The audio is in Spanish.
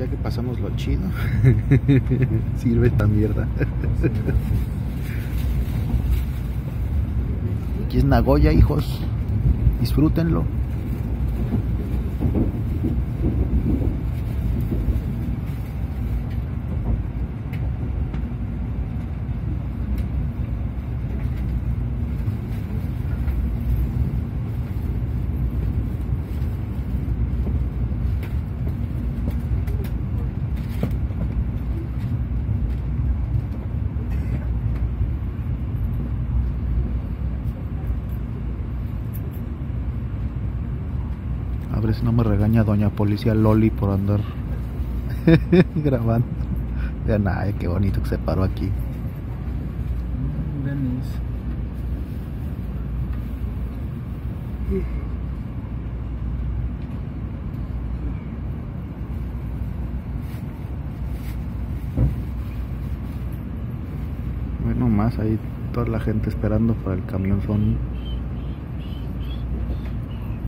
que pasamos lo chido. Sirve esta mierda. Aquí es Nagoya, hijos. Disfrútenlo. A ver si no me regaña doña policía Loli por andar grabando. Vean, ay, qué bonito que se paró aquí. Venice. Bueno, más ahí toda la gente esperando para el camión son